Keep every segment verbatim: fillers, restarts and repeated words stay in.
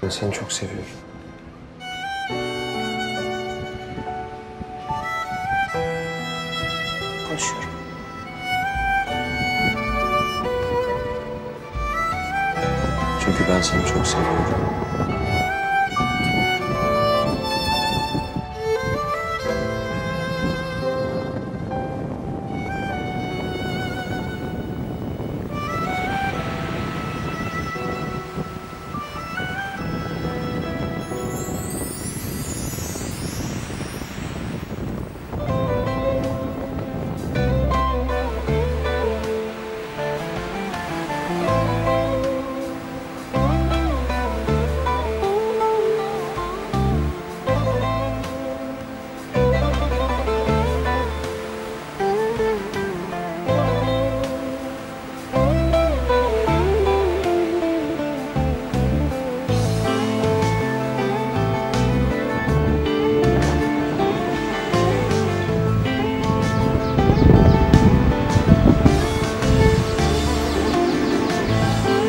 Ben seni çok seviyorum. Konuşuyorum. Çünkü ben seni çok seviyorum.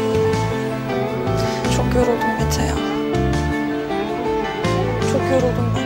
Çok yoruldum Mete ya. Çok yoruldum ben.